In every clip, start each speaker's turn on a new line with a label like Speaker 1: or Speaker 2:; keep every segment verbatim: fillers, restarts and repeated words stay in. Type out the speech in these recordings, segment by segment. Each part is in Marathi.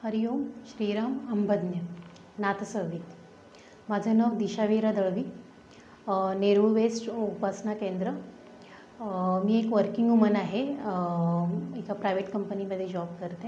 Speaker 1: हरिओम श्रीराम अंबज्ञ नाथसर्वित. माझं नाव दिशावीरा दळवी, नेरूळ वेस्ट उपासना केंद्र. मी एक वर्किंग वुमन आहे, एका प्रायव्हेट कंपनीमध्ये जॉब करते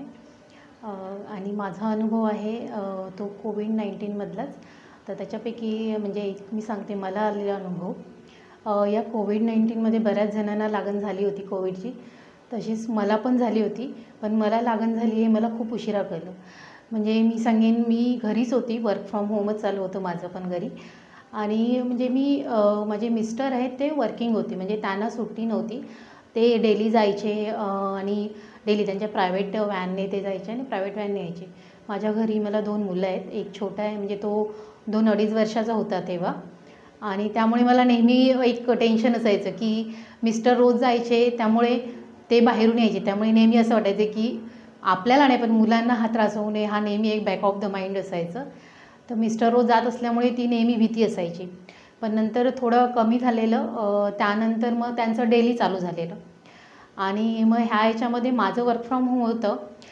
Speaker 1: आणि माझा अनुभव आहे तो कोविड नाईन्टीनमधलाच. तर त्याच्यापैकी म्हणजे एक मी सांगते मला आलेला अनुभव. या कोविड नाईन्टीनमध्ये बऱ्याच जणांना लागण झाली होती कोविडची, तशीच मला पण झाली होती. पण मला लागण झाली हे मला खूप उशिरा कळलं. म्हणजे मी सांगेन, मी घरीच होती, वर्क फ्रॉम होमच चालू होतं माझं पण घरी. आणि म्हणजे मी माझे मिस्टर आहेत ते वर्किंग होते, म्हणजे त्यांना सुट्टी नव्हती. ते डेली जायचे आणि डेली त्यांच्या प्रायव्हेट व्हॅनने ते जायचे आणि प्रायव्हेट व्हॅनने यायचे. माझ्या घरी मला दोन मुलं आहेत, एक छोटा आहे म्हणजे तो दोन अडीच वर्षाचा होता तेव्हा. आणि त्यामुळे मला नेहमी एक टेन्शन असायचं की मिस्टर रोज जायचे, त्यामुळे ते बाहेरून यायचे, त्यामुळे नेहमी असं वाटायचं की आपल्याला नाही पण मुलांना हा त्रास होऊ नये, हा नेहमी एक बॅक ऑफ द माइंड असायचं. तर मिस्टर रोज जात असल्यामुळे ती नेहमी भीती असायची. पण नंतर थोडं कमी झालेलं, त्यानंतर मग त्यांचं डेली चालू झालेलं. आणि मग ह्या ह्याच्यामध्ये माझं वर्क फ्रॉम होम होतं,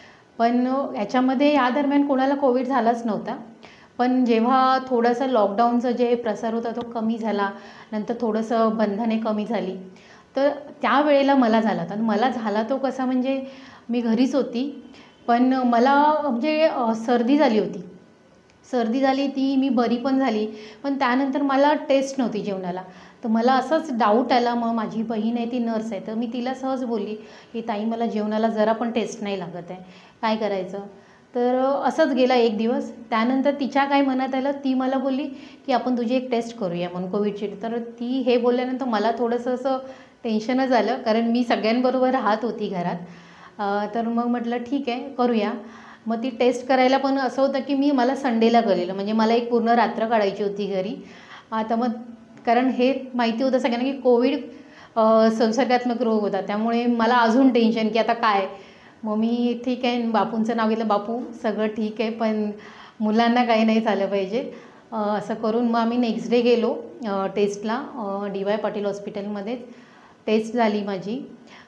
Speaker 1: पण ह्याच्यामध्ये या दरम्यान कोणाला कोविड झालाच नव्हता. पण जेव्हा थोडंसं लॉकडाऊनचं जे प्रसार होता तो कमी झाला, नंतर थोडंसं बंधने कमी झाली, तर त्यावेळेला मला झाला होता. आणि मला झाला तो कसा, म्हणजे मी घरीच होती, पण मला म्हणजे सर्दी झाली होती. सर्दी झाली ती मी बरी पण झाली, पण त्यानंतर मला टेस्ट नव्हती जेवणाला. तर मला असंच डाऊट आला. मग माझी बहीण आहे ती नर्स आहे, तर मी तिला सहज बोलली की ताई मला जेवणाला जरा पण टेस्ट नाही लागत आहे, काय करायचं. तर असंच गेला एक दिवस. त्यानंतर तिच्या काय मनात आलं, ती मला बोलली की आपण तुझी एक टेस्ट करूया म्हणून कोविडची. तर ती हे बोलल्यानंतर मला थोडंसं असं टेन्शनच आलं, कारण मी सगळ्यांबरोबर राहत होती घरात. तर मग म्हटलं ठीक आहे करूया. मग ती टेस्ट करायला पण असं होतं की मी मला संडेला कळलेलं, म्हणजे मला एक पूर्ण रात्र काढायची होती घरी. आता मग कारण हे माहिती होतं सगळ्यांना की कोविड संसर्गात्मक रोग होता, त्यामुळे मला अजून टेन्शन की आता काय. मग मी ठीक आहे बापूंचं नाव घेतलं, बापू सगळं ठीक आहे पण मुलांना काही नाही झालं पाहिजे असं करून. मग आम्ही नेक्स्ट डे गेलो टेस्टला, डी वाय पाटील हॉस्पिटलमध्ये टेस्ट झाली माझी.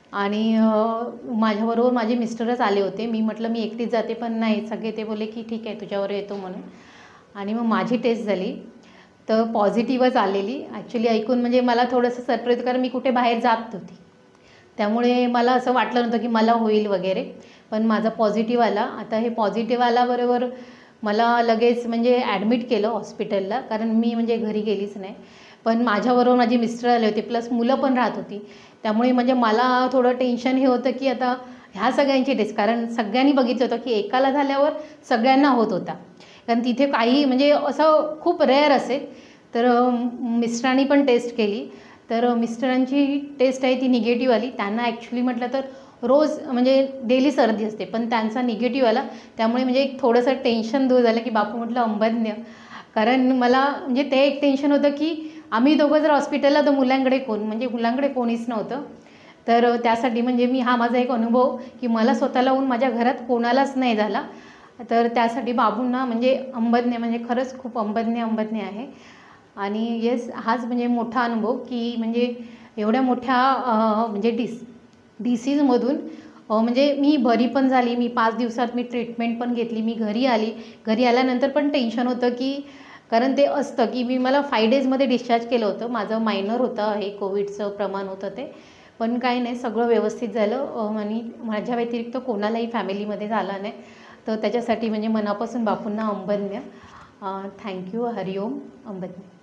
Speaker 1: आणि माझ्याबरोबर माझे मिस्टरच आले होते. मी म्हटलं मी एकटीच जाते, पण नाही, सगळे ते बोलले की ठीक आहे तुझ्यावर येतो म्हणून. आणि मग माझी टेस्ट झाली तर पॉझिटिव्हच आलेली. ॲक्च्युली ऐकून म्हणजे मला थोडंसं सरप्राईज, कारण मी कुठे बाहेर जात होती, त्यामुळे मला असं वाटलं नव्हतं की मला होईल वगैरे. पण माझा पॉझिटिव्ह आला. आता हे पॉझिटिव्ह आल्याबरोबर मला लगेच म्हणजे ॲडमिट केलं हॉस्पिटलला, कारण मी म्हणजे घरी गेलीच नाही. पण माझ्याबरोबर माझे मिस्टर आले होते, प्लस मुलं पण राहत होती. त्यामुळे म्हणजे मला थोडं टेन्शन हे होतं की आता ह्या सगळ्यांची टेस्ट, कारण सगळ्यांनी बघितलं होतं की एकाला झाल्यावर सगळ्यांना होत होता. कारण तिथे काही म्हणजे असं खूप रेअर असेल. तर मिस्टरांनी पण टेस्ट केली, तर मिस्टरांची टेस्ट आहे ती निगेटिव्ह आली. त्यांना ॲक्च्युली म्हटलं तर रोज म्हणजे डेली सर्दी असते, पण त्यांचा निगेटिव्ह आला. त्यामुळे म्हणजे एक थोडंसं टेन्शन दूर झालं की बापू म्हटलं अंबज्ञ. कारण मला म्हणजे ते एक टेन्शन होतं की आम्ही दोघं जर हॉस्पिटलला तर मुलांकडे कोण, म्हणजे मुलांकडे कोणीच नव्हतं. तर त्यासाठी म्हणजे मी हा माझा एक अनुभव की मला स्वतःला होऊन माझ्या घरात कोणालाच नाही झाला. तर त्यासाठी बाबूंना म्हणजे अंबज्ञ, म्हणजे खरंच खूप अंबज्ञ अंबज्ञ आहे. आणि येस, हाच म्हणजे मोठा अनुभव की म्हणजे एवढ्या मोठ्या म्हणजे डिस डिसीजमधून म्हणजे मी बरी पण झाली. मी पाच दिवसात मी ट्रीटमेंट पण घेतली, मी घरी आली. घरी आल्यानंतर पण टेन्शन होतं की, कारण ते असतं की मी मला फाय डेजमध्ये डिस्चार्ज केलं होतं. माझं मायनर होतं, हे कोविडचं प्रमाण होतं ते, पण काही नाही, सगळं व्यवस्थित झालं. आणि माझ्या व्यतिरिक्त कोणालाही फॅमिलीमध्ये झाला नाही. तर त्याच्यासाठी म्हणजे मनापासून बापूंना अंबज्ञ. थँक्यू. हरिओम अंबज्ञ.